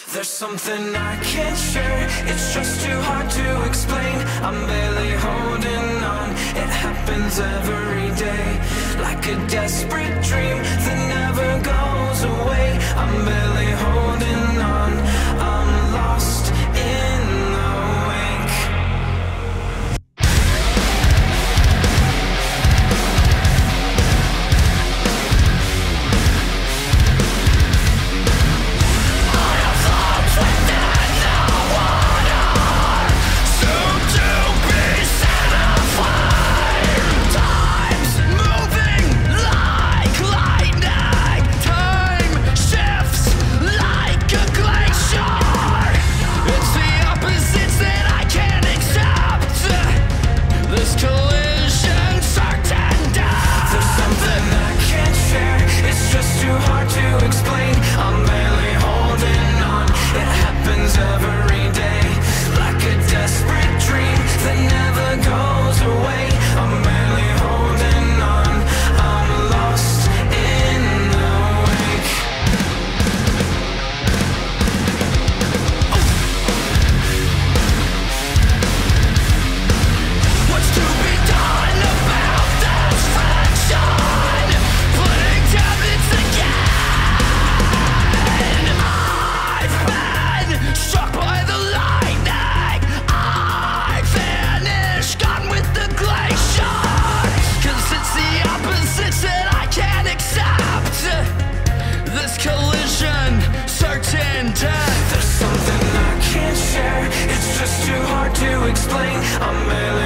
There's something I can't share, it's just too hard to explain. I'm barely holding on, it happens every day. Like a desperate dream that never goes away. I'm barely holding on, I'm lost in the wake. There's something I can't share, it's just too hard to explain. I'm